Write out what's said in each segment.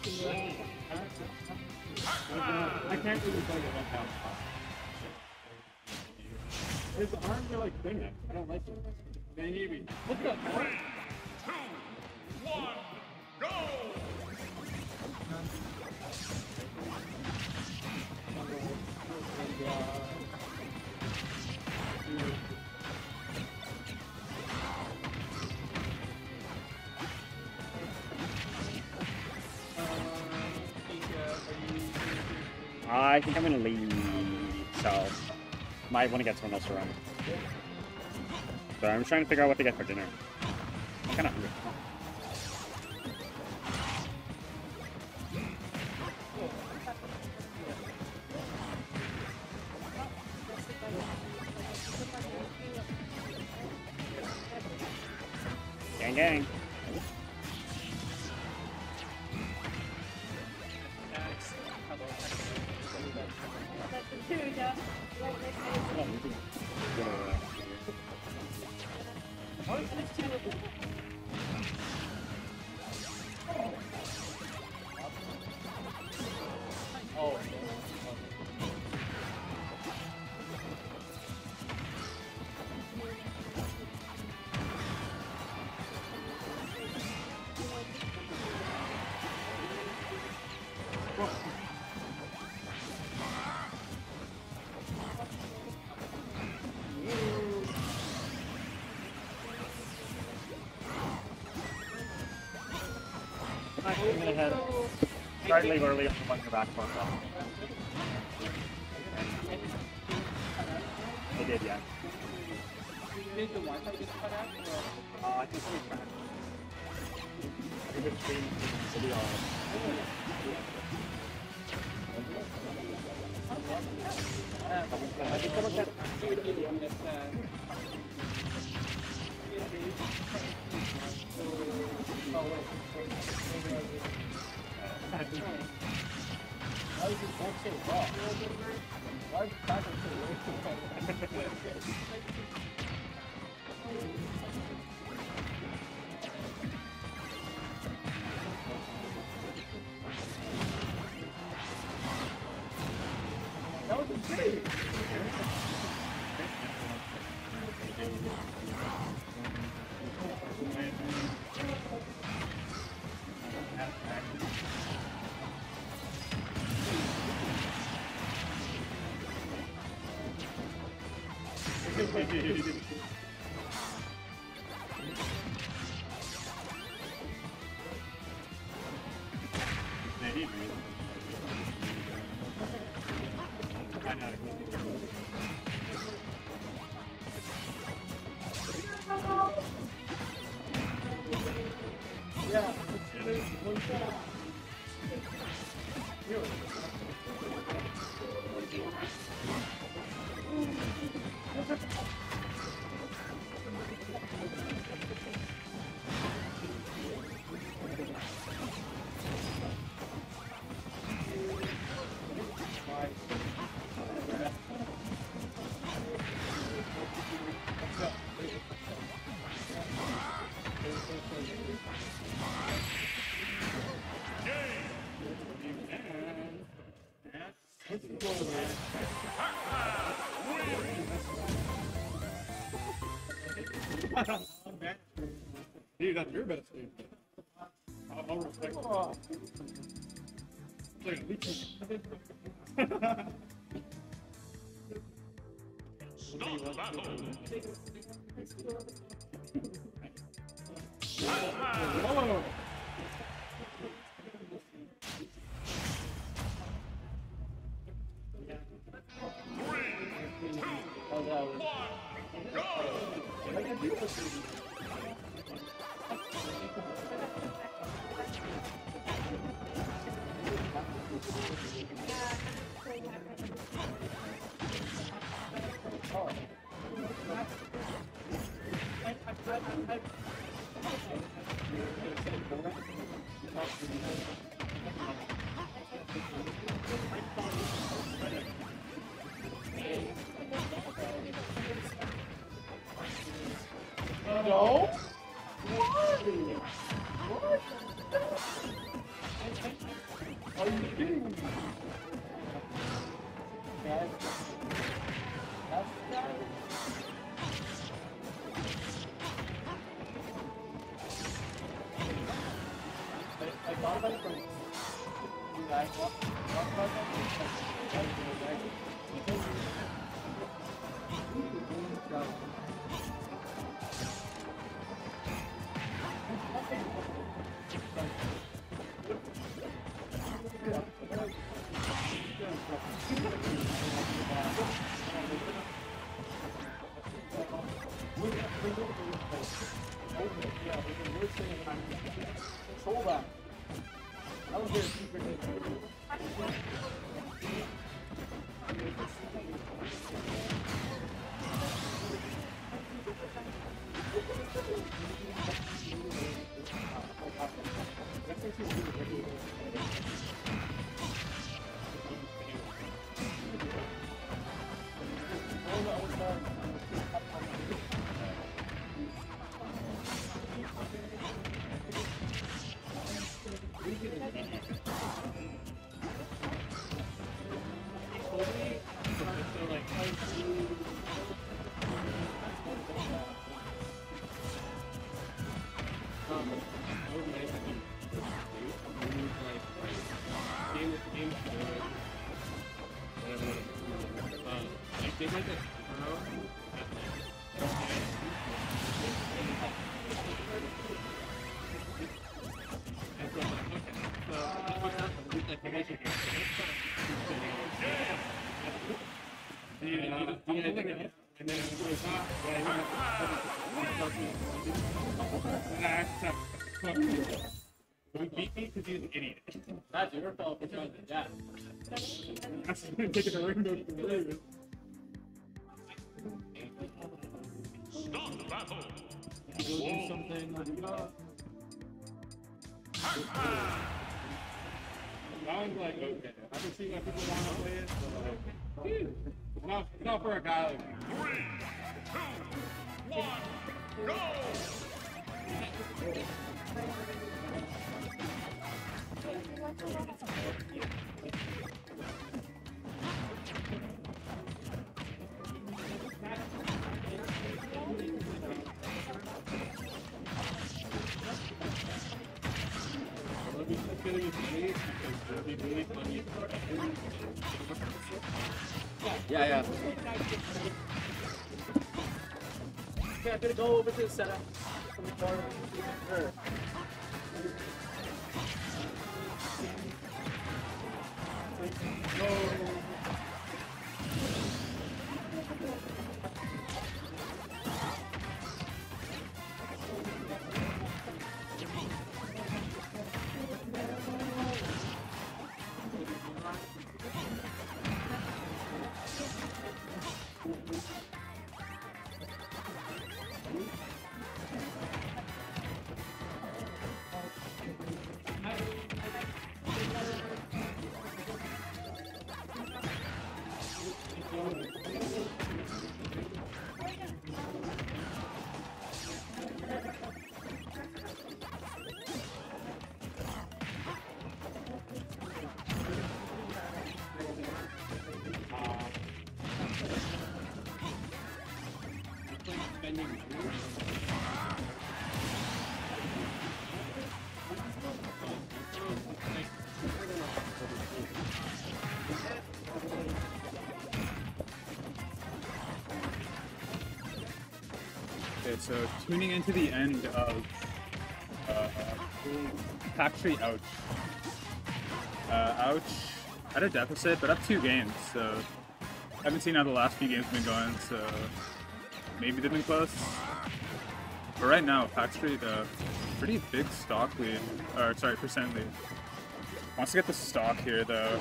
I can't really play it like that. His arms are like thinning. I don't like them. Maybe. What the? 3, 2, 1, go! I think I'm gonna leave, so might want to get someone else around. So I'm trying to figure out what to get for dinner. I'm kind of hungry. Gang, gang. I'm gonna head. Try to leave early if I'm on your back for a I did, yeah. Did the Wi-Fi get cut out? I think we can. I think it's streamed to the I think someone said Why is this box so raw? Why is the Pac-Man so That was insane! Yeah, one shot. Dude, that's your best dude. I'll respect it. Stop the battle! Whoa. No? What? What? Are you kidding me? That's that. I thought about it for you guys. What about that? Control that. That was very super good. He beat me because he's an idiot. That's your fault for trying to do that. That's taking the rainbow to the Ravens. Start the battle. You go do something like that. That one's like, okay. I can see why people want to play it, but like, not for a guy like me. 3, 2, 1, go! Yeah. Okay, I'm gonna go over to the setup. From the corner. Sure. Okay, so tuning into the end of Pacstreet Ouch. Ouch at a deficit, but up 2 games, so I haven't seen how the last few games have been going, so maybe they've been close. But right now, Pacstreet, pretty big stock lead, or sorry, percent lead. Wants to get the stock here though.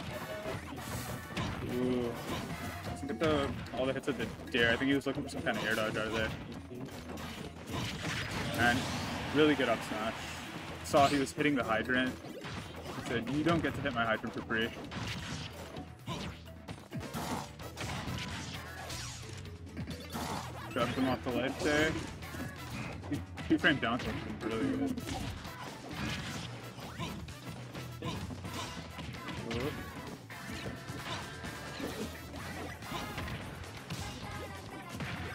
Ooh. Get all the hits of the dare. I think he was looking for some kind of air dodge out of there. And really good up smash. Saw he was hitting the hydrant. He said, "You don't get to hit my hydrant for free." Dropped him off the ledge there. 2-frame down tilt was really good.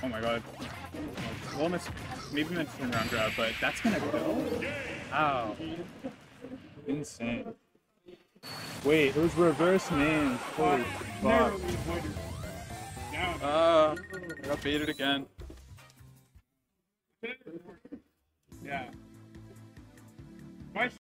Oh my god. Well, maybe meant to turn around grab, but that's gonna go? Ow. Insane. Wait, it was reverse names. Holy fuck. Narrowly avoided. Down. I got baited again. Yeah. My